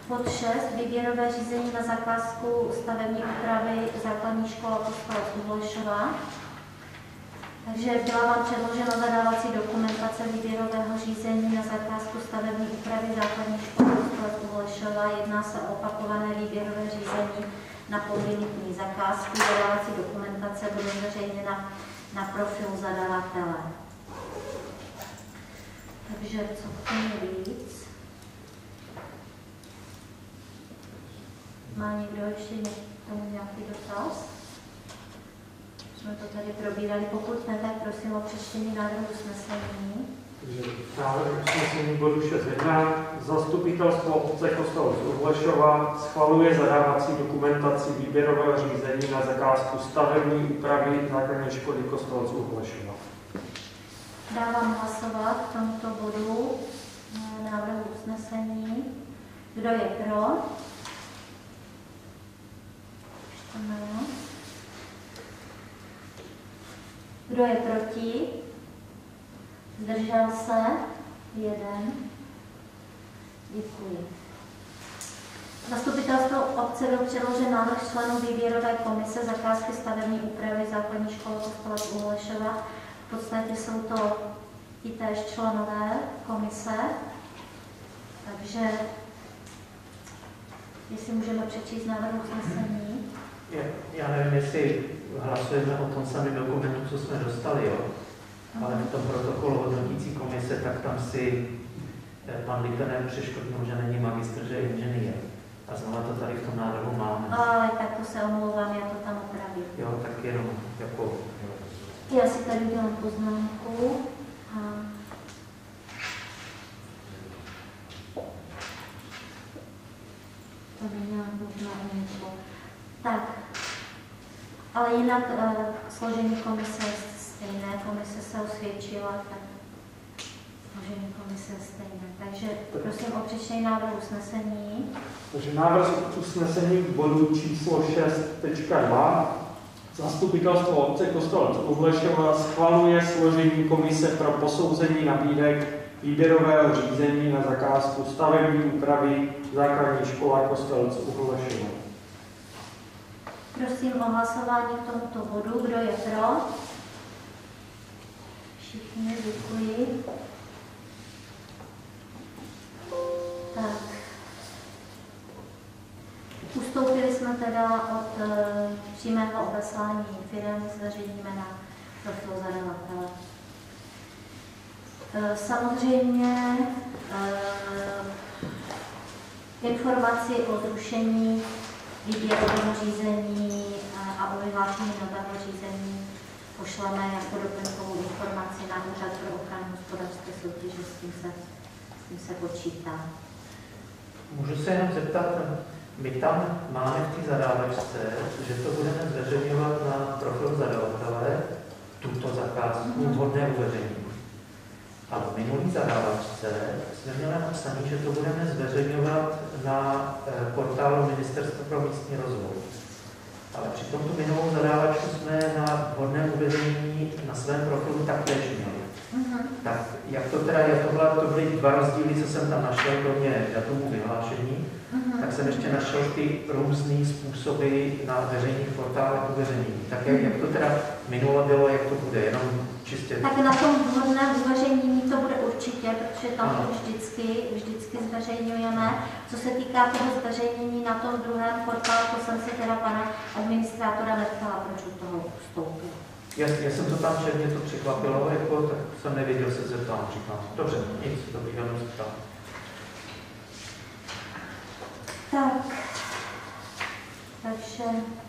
Bod 6. Výběrové řízení na zakázku stavební úpravy základní škola Kostelec u Holešova. Takže byla vám předložena zadávací dokumentace výběrového řízení na zakázku stavební úpravy základní školy Kostelec u Holešova. Jedná se o opakované výběrové řízení na podlimitní zakázku. Zadávací dokumentace bude zveřejněna na profilu zadavatele. Takže co k tomu víc? Má někdo ještě k tomu nějaký dotaz? Jsme to tady probírali, pokud ne, tak prosím o přečtení návrhu usnesení. Takže návrh usnesení bodu 6.1. Zastupitelstvo obce Kostelec u Holešova schvaluje zadávací dokumentaci výběrového řízení na zakázku stavební úpravy základní školy Kostelec u Holešova. Dávám hlasovat k tomuto bodu návrhu usnesení. Kdo je pro? Kdo je proti? Zdržel se? 1. Děkuji. Zastupitelstvo obce byl předložen návrh členů výběrové komise zakázky stavební úpravy základní školy Kostelec u Holešova. V podstatě jsou to i též členové komise. Takže jestli můžeme přečíst návrh usnesení. Já nevím, jestli hlasujeme o tom samém dokumentu, co jsme dostali, jo? Ale v tom protokolu hodnotící komise, tak tam si pan Likanen přeškodnul, že není magistr, že je inženýr. A znovu to tady v tom návrhu máme. Ale tak to se omlouvám, já to tam opravím. Jo, tak jenom jako... Já si tady dělám poznámku. To není možná info. Tak, ale jinak složení komise je stejné, komise se osvědčila, tak složení komise je stejné. Takže prosím o přečtení návrhu usnesení. Takže návrh usnesení k bodu číslo 6.2. Zastupitelstvo obce Kostelec u Holešova schvaluje složení komise pro posouzení nabídek výběrového řízení na zakázku stavební úpravy základní škola Kostelec u Holešova. Prosím o hlasování k tomuto bodu. Kdo je pro? Všichni, děkuji. Tak. Ustoupili jsme teda od přímého obeslání firem, zveřejníme na profil zadavatele. Samozřejmě informaci o zrušení výběrového řízení a o vyhlášení nového řízení pošleme jako doplňkovou informaci na Úřad pro ochranu hospodářské soutěže, s tím se počítá. Můžu se jenom zeptat, my tam máme v té zadávačce, že to budeme zveřejňovat na profil zadavatele, tuto zakázku vhodné uveřejnění. A v minulý zadávačce jsme měli napsané, že to budeme zveřejňovat na portálu Ministerstva pro místní rozvoj. Ale při tomto minulou zadávačku jsme na vhodném uveřejnění na svém profilu taktéž měli. Tak jak to teda je, to byly dva rozdíly, co jsem tam našel, kromě datumu vyhlášení, tak jsem ještě našel ty různé způsoby na veřejných portálech uveřejnění. Tak jak to teda minule bylo, jak to bude, jenom čistě... Tak na tom vhodném zveřejnění to bude určitě, protože tam to vždycky zveřejňujeme. Co se týká toho zveřejnění na tom druhém portálu, to jsem se teda pana administrátora neptala, proč od toho vstoupil. Já jsem to tam, že mě to překvapilo, jako, tak jsem nevěděl, se zeptám například. Dobře, nic, dobrý, jenom zeptám. Tak, takže